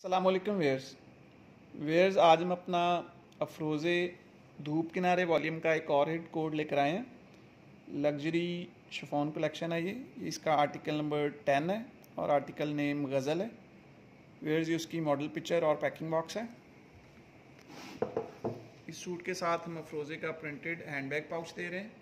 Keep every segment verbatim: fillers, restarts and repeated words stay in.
अस्सलाम वालेकुम wears wears आज हम अपना अफरोज़े धूप किनारे वॉल्यूम का एक और हिट कोड लेकर आए हैं। लग्जरी शिफॉन कलेक्शन है ये इसका आर्टिकल नंबर टेन है और आर्टिकल नेम गज़ल है। वेयर्स ये उसकी मॉडल पिक्चर और पैकिंग बॉक्स है। इस सूट के साथ हम अफरोज़े का प्रिंटेड हैंडबैग पाउच दे रहे हैं।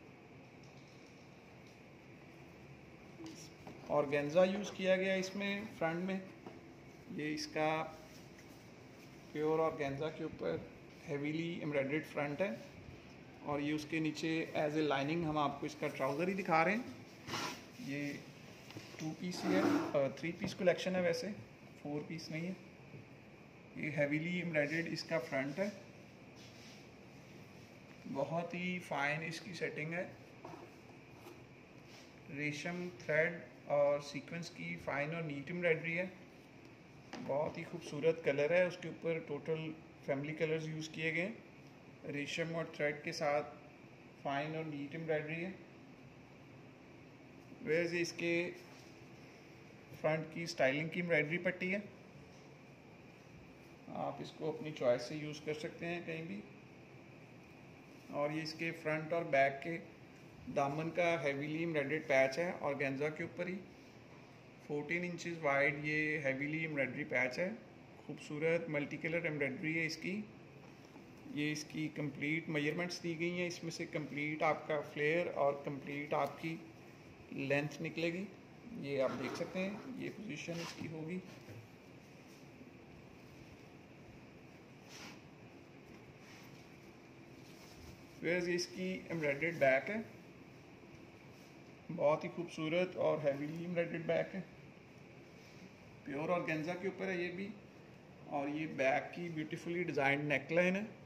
ऑर्गेन्जा यूज़ किया गया इसमें फ्रंट में। ये इसका प्योर ऑर्गेन्जा के ऊपर हेवीली एम्ब्रॉयडर्ड फ्रंट है और ये उसके नीचे एज ए लाइनिंग हम आपको इसका ट्राउज़र ही दिखा रहे हैं। ये टू पीस ही है, थ्री पीस कलेक्शन है, वैसे फोर पीस नहीं है। ये हेवीली एम्ब्रॉयडर्ड इसका फ्रंट है, बहुत ही फाइन इसकी सेटिंग है। रेशम थ्रेड और सीक्वेंस की फाइन और नीट एम्ब्रॉयडरी है। बहुत ही खूबसूरत कलर है, उसके ऊपर टोटल फैमिली कलर्स यूज़ किए गए। रेशम और थ्रेड के साथ फाइन और नीट एम्ब्रॉयडरी है। वैसे इसके फ्रंट की स्टाइलिंग की एम्ब्रॉयडरी पट्टी है, आप इसको अपनी चॉइस से यूज़ कर सकते हैं कहीं भी। और ये इसके फ्रंट और बैक के दामन का हेवीली एम्ब्रॉयडर्ड पैच है ऑर्गेन्जा के ऊपर ही। फोर्टीन इंचेस वाइड ये हेवीली एम्ब्रॉयडरी पैच है। खूबसूरत मल्टी कलर एम्ब्रॉयडरी है इसकी। ये इसकी कंप्लीट मेजरमेंट्स दी गई हैं, इसमें से कंप्लीट आपका फ्लेयर और कंप्लीट आपकी लेंथ निकलेगी। ये आप देख सकते हैं, ये पोजीशन इसकी होगी। फिर इसकी एम्ब्रॉयडर्ड बैक है, बहुत ही खूबसूरत और हेवीली एम्ब्रॉयडर्ड बैक है। प्योर ऑर्गेन्जा के ऊपर है ये भी। और ये बैक की ब्यूटीफुली डिज़ाइंड नेकलाइन है।